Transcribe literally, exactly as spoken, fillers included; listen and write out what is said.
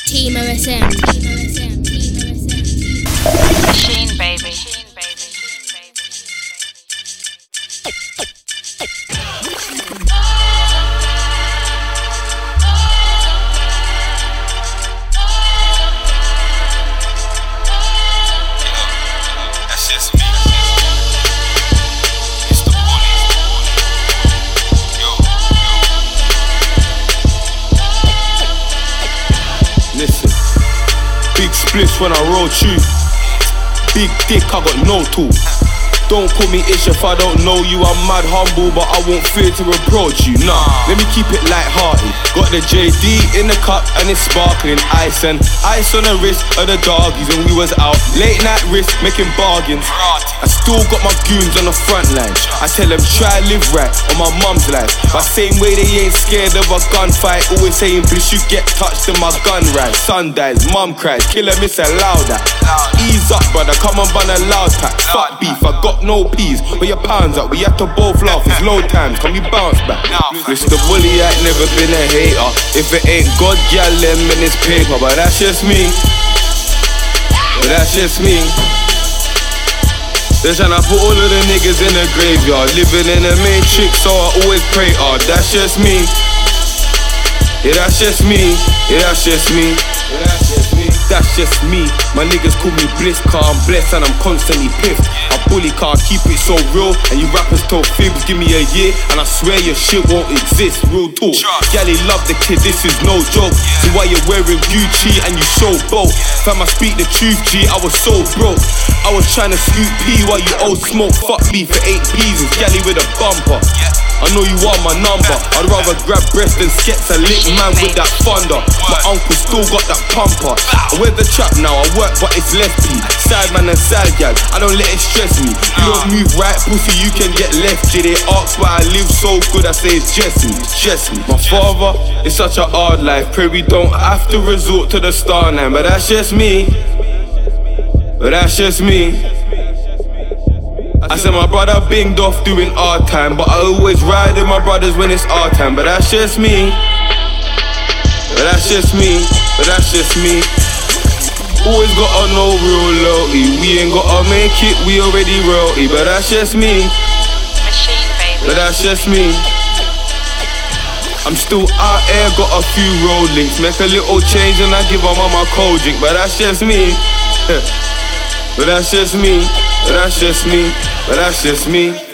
Team O S M. Team O S M. Team O S M. Machine, baby. Listen, big spliffs when I roll you. Big dick, I got no tool. Don't call me ish if I don't know you. I'm mad humble, but I won't fear to approach you. Nah, let me keep it light-hearted. Got the J D in the cup and it's sparkling. Ice and ice on the wrist of the doggies when we was out. Late night risk, making bargains. I still got my goons on the front line. I tell them try live right on my mum's life. But same way they ain't scared of a gunfight. Always saying bitch you get touched in my gun ride. Son dies, mum cries, killer miss allow that. Ease up brother, come on bun a loud pack. Fuck beef, I got no peas. Where your pounds up, we have to both laugh. It's low times, can we bounce back? Mister Bully, I ain't never been a hater. If it ain't God, gal, them in this paper. But that's just me. But that's just me. They're tryna put all of the niggas in the graveyard. Living in the matrix, so I always pray hard. That's just me. Yeah, that's just me. Yeah, that's just me. Yeah, that's just me. That's just me. My niggas call me Bliss, car I'm blessed and I'm constantly piffed. I bully car, keep it so real. And you rappers talk fibs, give me a year and I swear your shit won't exist. Real talk. Gally love the kid, this is no joke. So why you wearing Gucci and you so broke? Fam, I speak the truth, G, I was so broke. I was trying to scoop P while you old smoke. Fuck me for eight P's, it's Gally with a bumper. I know you want my number. I'd rather grab breast than skets a lit man with that thunder. My uncle still got that pumper. I wear the trap now, I work but it's left P. Side man and side gal, I don't let it stress me. You don't move right, pussy, you can get left. G, they ask why I live so good, I say it's just me, it's just me. My father, it's such a hard life. Pray we don't have to resort to the star nine. But that's just me. But that's just me. I said my brother binged off doing our time, but I always ride with my brothers when it's our time. But that's just me. But that's just me. But that's just me. Always gotta know real loyalty. We ain't gotta make it, we already royalty. But that's just me. Machine, baby. But that's just me. I'm still out here, got a few road links. Make a little change and I give my mama cold drink. But that's just me. But that's just me. But that's just me. But that's just me.